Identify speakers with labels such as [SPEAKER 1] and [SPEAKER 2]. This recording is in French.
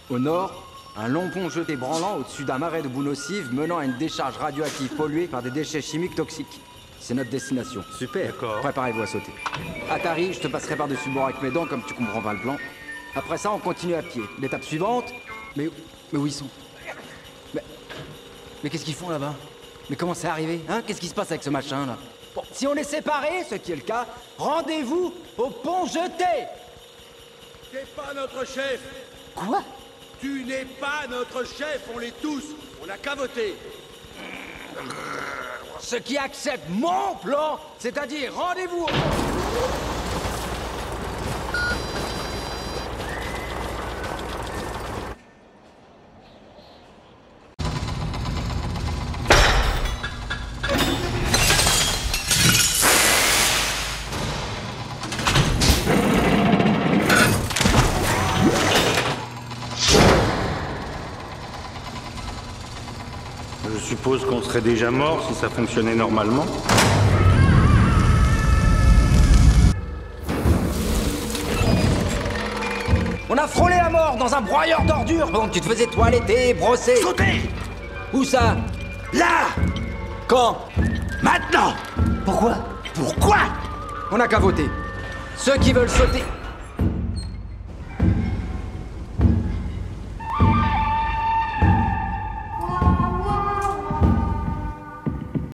[SPEAKER 1] Au nord, un long pont jeté branlant au-dessus d'un marais de boue nocive menant à une décharge radioactive polluée par des déchets chimiques toxiques. C'est notre destination.
[SPEAKER 2] Super. D'accord.
[SPEAKER 1] Préparez-vous à sauter. Atari, je te passerai par-dessus le bord avec mes dents comme tu comprends pas le plan. Après ça, on continue à pied. L'étape suivante... Mais où ils sont? Mais qu'est-ce qu'ils font là-bas? Mais comment c'est arrivé? Hein? Qu'est-ce qui se passe avec ce machin là? Bon, si on est séparés, ce qui est le cas, rendez-vous au pont jeté!
[SPEAKER 3] T'es pas notre chef!
[SPEAKER 1] Quoi?
[SPEAKER 3] Tu n'es pas notre chef, on l'est tous! On a qu'à voter!
[SPEAKER 1] Ceux qui acceptent mon plan, c'est-à-dire rendez-vous au...
[SPEAKER 2] Je suppose qu'on serait déjà mort si ça fonctionnait normalement.
[SPEAKER 1] On a frôlé la mort dans un broyeur d'ordures pendant que tu te faisais toiletter, brosser...
[SPEAKER 3] Sautez!
[SPEAKER 1] Où ça?
[SPEAKER 3] Là!
[SPEAKER 1] Quand?
[SPEAKER 3] Maintenant!
[SPEAKER 1] Pourquoi?
[SPEAKER 3] Pourquoi?
[SPEAKER 1] On n'a qu'à voter. Ceux qui veulent sauter...